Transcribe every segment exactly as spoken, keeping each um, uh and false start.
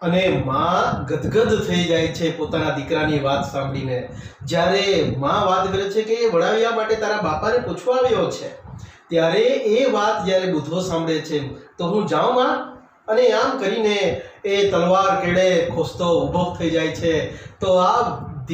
અને માં ગદગદ થઈ જાય છે પોતાના દીકરાની વાત સાંભળીને. જ્યારે માં વાત કરે છે કે વડાવ્યા માટે તારા બાપાને પૂછવા આવ્યો છે, ત્યારે એ વાત જ્યારે બુધો સાંભળે છે તો હું જાઉં માં, અને આમ કરીને એ તલવાર કેડે ખોસતો ઊભો થઈ જાય છે. તો આ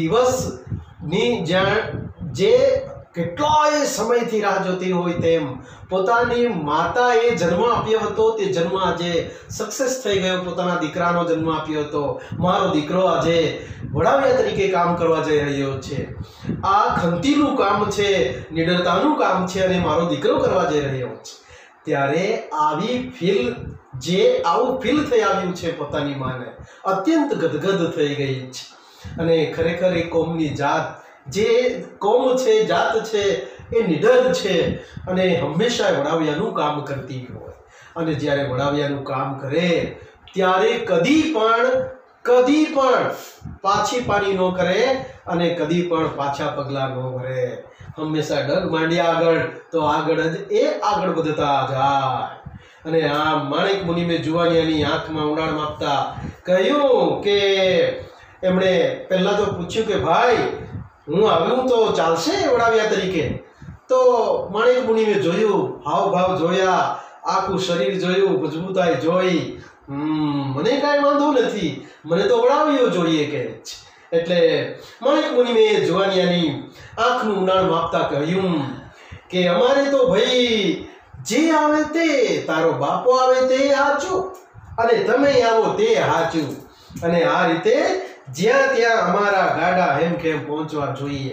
દિવસની જ્યાં જે કેટલોય સમયથી રાહ જોતી હોય તેમ પોતાની માતાએ જન્મ આપ્યો હતો, તે જન્મ આજે સક્સેસ થઈ ગયો. પોતાના દીકરાનો જન્મ આપ્યો હતો. મારો દીકરો આજે વડાવ્યા તરીકે કામ કરવા જઈ રહ્યો છે. આ ખંતીનું કામ છે, નિડરતાનું કામ છે, અને મારો દીકરો કરવા જઈ રહ્યો છે. ત્યારે આવી ફીલ જે આવું ફીલ થઈ આવ્યું છે પોતાની માને, અત્યંત ગદગદ થઈ ગઈ છે. અને ખરેખર એ કોમની જાત, જે કોમ છે, જાત છે, એ નિડર છે અને હંમેશા વડાવ્યાનું કામ કરતી હોય. અને જ્યારે વડાવ્યાનું કામ કરે ત્યારે કદી પણ કદી પણ પાછી પાની ન કરે અને કદી પણ પાછા પગલાં ન ભરે. હંમેશા ડગ માંડ્યા આગળ તો આગળ જ એ આગળ વધતા જાય. અને આ માણેક મુનિમે જુવાનિયાની આંખમાં ઊંડાણ માપતા કહ્યું કે એમણે પહેલા તો પૂછ્યું કે ભાઈ હું આવ્યું તો ચાલશે વડાવ્યા તરીકે? તો માણેક મુનિમે જોયું, હાવભાવ જોયા, આખું શરીર જોયું, મજબૂતાઈ જોઈ, હમ મને કાંઈ વાંધો નથી, મને તો વડાવ્યો જોઈએ કે. એટલે માણેક મુનિમે જુવાનિયાની આંખનું ઊંડાણ માપતા કહ્યું કે અમારે તો ભાઈ જે આવે તે, તારો બાપો આવે તે હાચું અને તમે આવો તે હાચું. અને આ રીતે જ્યાં ત્યાં અમારા ગાડા હેમખેમ પહોંચવા જોઈએ.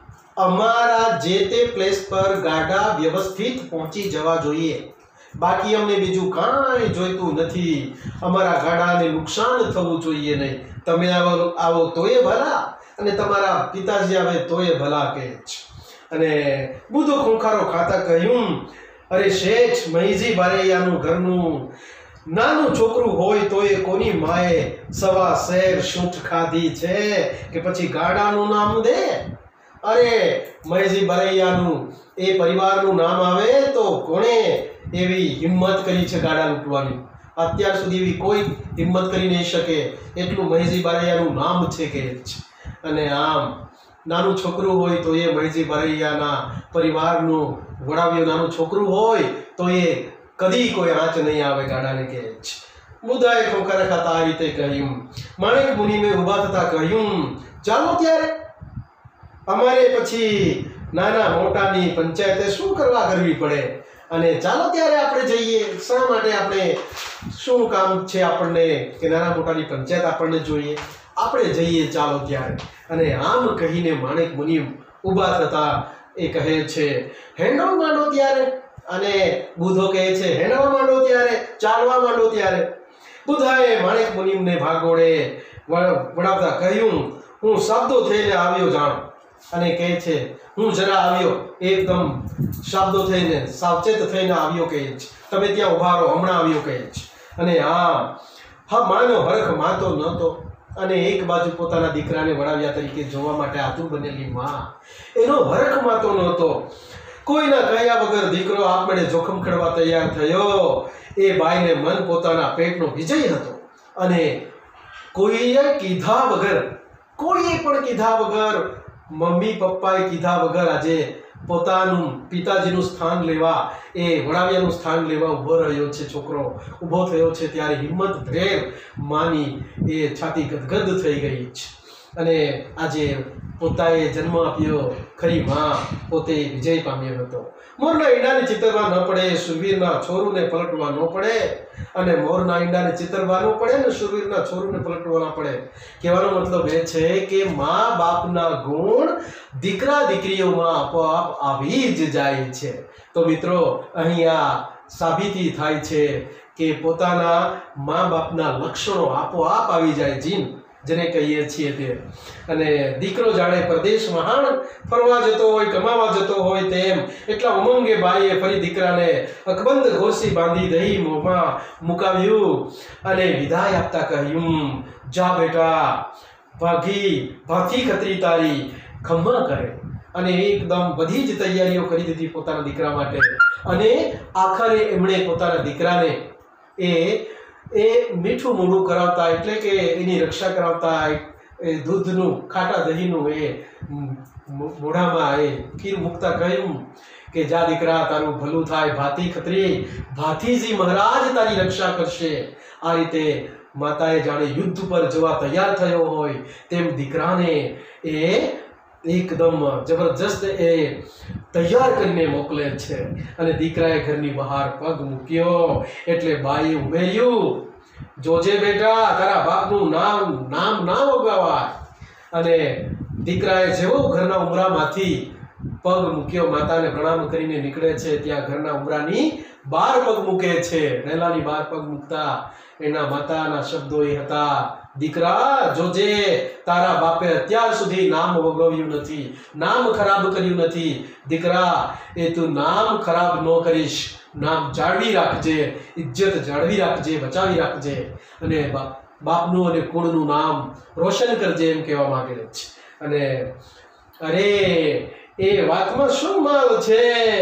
અમારા જે તે પ્લેસ પર ગાડા વ્યવસ્થિત પહોંચી જવા જોઈએ. બાકી અમને બીજું કાંઈ જોઈતું નથી. અમારા ગાડાને નુકસાન થવું જોઈએ નહીં. તમે આવો આવો તોય ભલા, અને તમારા પિતાજી આવે તોય ભલા કે. અને બુધો ખૂંખારો ખાતા કહ્યું, અરે શેઠ, મહીજી બારૈયાનું ઘરનું નાનું છોકરું હોય તો એ કોની માએ સવા શેર શૂંઠ ખાધી છે કે પછી ગાડાનું નામ દે? અરે મહેજી બારૈયાનું એ પરિવારનું નામ આવે તો કોણે એવી હિંમત કરી છે ગાડા લૂંટવાની? અત્યાર સુધી એવી કોઈ હિંમત કરી નહીં શકે એટલું મહેજી બારૈયાનું નામ છે કે. અને આમ નાનું છોકરું હોય તો એ મહેજી બારૈયાના પરિવારનું વડાવ્યું નાનું છોકરું હોય તો એ કદી કોઈ આંચ નહીં આવે ગાડાને કે. બુધાએ ખોખરા ખાતા આ રીતે કહ્યું. માણેક મુનિમે ઊભા થતા કહ્યું, ચાલો ત્યારે અમારે પછી નાના મોટાની પંચાયતે શું કરવા કરવી પડે, અને ચાલો ત્યારે આપણે જઈએ. શા માટે આપણે, શું કામ છે આપણને કે નાના મોટાની પંચાયત આપણને જોઈએ? આપણે જઈએ ચાલો ત્યારે. અને આમ કહીને માણેક મુનિ ઊભા થતા એ કહે છે, હેંડો માંડો ત્યારે. અને બુધો કહે છે, હેંડવા માંડો ત્યારે, ચાલવા માંડો ત્યારે. બુધાએ માણેક મુનિમને ભાગોળે વડાવતા કહ્યું, હું શબ્દો થઈને આવ્યો જાણ. અને કહે છે, હું જરા આવ્યો, એકદમ શબ્દો થઈને સાવચેત થઈને આવ્યો કહે છે. તમે ત્યાં ઉભા રહો, હમણાં આવ્યો કહે છે. અને હા હા માનો હરખ માતો નહોતો. અને એક બાજુ પોતાના દીકરાને વડાવ્યા તરીકે જોવા માટે આતુર બનેલી માં, એનો હરખ માતો નહોતો. કોઈના કહ્યા વગર દીકરો આપણે જોખમ ખેડવા તૈયાર થયો. એ બાઈને મન પોતાના પેટનો વિજય હતો. અને કોઈએ કીધા વગર, કોઈએ પણ કીધા વગર, મમ્મી પપ્પાએ કીધા વગર આજે પોતાનું પિતાજીનું સ્થાન લેવા, એ વડાવ્યાનું સ્થાન લેવા ઊભો રહ્યો છે. છોકરો ઊભો થયો છે ત્યારે હિંમત ભેર માની એ છાતી ગદગદ થઈ ગઈ છે. અને આજે પોતાએ જન્મ આપ્યો, ખરી માં પોતે વિજય પામ્યો હતો. મોરના ઈંડાને ચિતરવા ન પડે, શુરવીરના છોરુને પલટવા ન પડે. અને મોરના ઈંડાને ચિતરવા ન પડે ને શુરવીરના છોરુને પલટવા ન પડે. કહેવાનો મતલબ એ છે કે મા બાપના ગુણ દીકરા દીકરીઓમાં આપોઆપ આવી જ જાય છે. તો મિત્રો અહીંયા સાબિતી થાય છે કે પોતાના મા બાપના લક્ષણો આપોઆપ આવી જાય, જીન જેને કહીએ છીએ તે. અને દીકરો જાણે પરદેશ મહાણ ફરવા જતો હોય, કમાવા જતો હોય તેમ એટલા ઉમંગે બાઈએ ફરી દીકરાને અકબંધ ઘોસી બાંધી દહીં મોંમાં મુકાવ્યું અને વિદાય આપતા કહ્યું, જા બેટા, ભાગી ભાથી ખતરી તારી ખમ્મા કરે. અને એકદમ બધી જ તૈયારીઓ કરી દીધી પોતાના દીકરા માટે. અને આખરે એમણે પોતાના દીકરાને એ એ મીઠું મોઢું કરાવતા, એટલે કે એની રક્ષા કરાવતા, એ દૂધનું ખાટા દહીંનું એ મોઢામાં એ ખીર મૂકતા કહ્યું કે જા દીકરા તારું ભલું થાય, ભાતી ખત્રી ભાતીજી મહારાજ તારી રક્ષા કરશે. આ રીતે માતાએ જાણે યુદ્ધ પર જવા તૈયાર થયો હોય તેમ દીકરાને એ એકદમ જબરજસ્ત એ તૈયાર કરીને મોકલે છે. અને દીકરાએ ઘરની બહાર પગ મૂક્યો એટલે બાઈએ ઉમેર્યું, જોજે બેટા તારા બાપનું નામ નામ ના વગાવાય. અને દીકરાએ જેવો ઘરના ઉમરામાંથી પગ મૂક્યો, માતાને પ્રણામ કરીને નીકળે છે, ત્યાં ઘરના ઉમરાની બાર પગ મૂકે છે. રહેલાની બાર પગ મૂકતા એના માતાના શબ્દો એ હતા, દીકરા જોજે તારા બાપે અત્યાર સુધી નામ વગાવ્યું નથી, નામ ખરાબ કર્યું નથી. દીકરા એ તું નામ ખરાબ ન કરીશ, નામ જાળવી રાખજે, ઇજ્જત જાળવી રાખજે, બચાવી રાખજે, અને બાપનું અને કુળનું નામ રોશન કરજે એમ કહેવા માંગે છે. અને અરે એ વાતમાં શું માલ છે,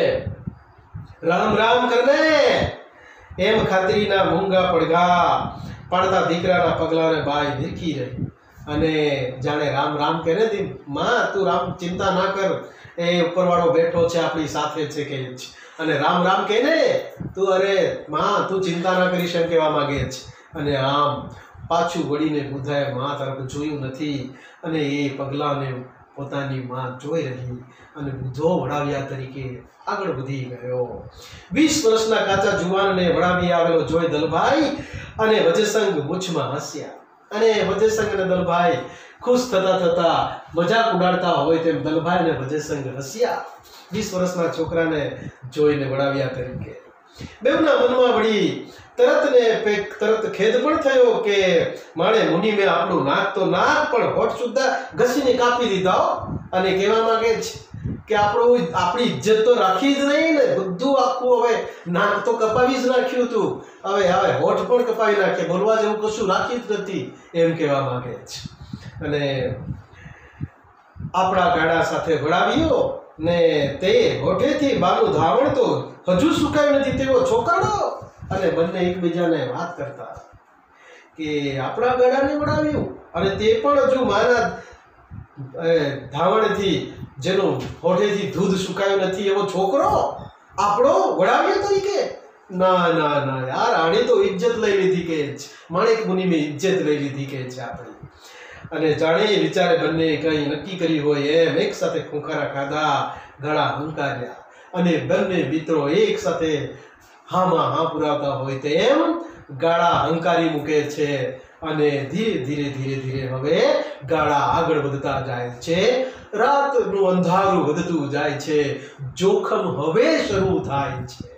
રામ રામ કરને એમ ખાતરીના મૂંગા પડઘા પાડતા દીકરાના પગલાને બાઈ દેખી રહી. અને જાણે રામ રામ કહે ને, માં તું રામ ચિંતા ના કર, એ ઉપરવાળો બેઠો છે, આપણી સાથે છે કે છે. અને રામ રામ કહે ને તું, અરે માં તું ચિંતા ના કરીશ એમ કહેવા માંગે છે. અને આમ પાછું વળીને બુધાએ માં તરફ જોયું નથી, અને એ પગલાને પોતાની માં જોઈ રહી. અને બુધો વડાવ્યા તરીકે આગળ વધી ગયો. વીસ વર્ષના કાચા જુવાનને વડાવી આવેલો જોઈ દલભાઈ અને વજેસંગ મૂછમાં હસ્યા. અને વજેસંગ અને દલભાઈ ખુશ થતા થતા મજાક ઉડાડતા હોય તેમ દલભાઈ અને વજેસંગ હસ્યા, વીસ વર્ષના છોકરાને જોઈને વડાવ્યા તરીકે. બેવના મનમાં વળી તરત ને તરત ખેદ પણ થયો કે માણે મુનિ મેં આપણું નાક તો નાક પણ હોઠ સુદ્ધા ઘસીને કાપી દીધા. અને કહેવા માંગે છે કે આપણું આપણી ઇજ્જત તો રાખી જ નહીં ને, બધું આખું હવે નાક તો કપાવી જ નાખ્યું હતું, હવે હવે હોઠ પણ કપાવી નાખે, બોલવા જેવું કશું રાખ્યું જ નથી એમ કહેવા માંગે છે. અને આપણા ગાડા સાથે વડાવ્યો ને તે હોઠેથી બાનું ધાવણ તો હજુ સુકાયું નથી તેવો છોકરાનો. અને બંને એકબીજાને વાત કરતા કે આપણા ગાડાને વડાવ્યું, અને તે પણ હજુ માના ધાવણથી જેનું હોઠેથી દૂધ સુકાયું નથી એવો છોકરો આપણો વડાવ્યો તરીકે. ના ના ના યાર, આણે તો ઇજ્જત લઈ લીધી કે માણેક મુનિ મેં ઇજ્જત લઈ લીધી કે છે આપણી. અને જાણે વિચારે બંને કઈ નક્કી કરી હોય એમ એક સાથે ખુંખારા ખાધા, ગળા હંકાર્યા, અને બંને મિત્રો એક સાથે હામાં હા પુરાવતા હોય તેમ ગાળા હંકારી મૂકે છે. અને ધીરે ધીરે ધીરે ધીરે હવે ગાળા આગળ વધતા જાય છે, રાતનું અંધારું વધતું જાય છે, જોખમ હવે શરૂ થાય છે.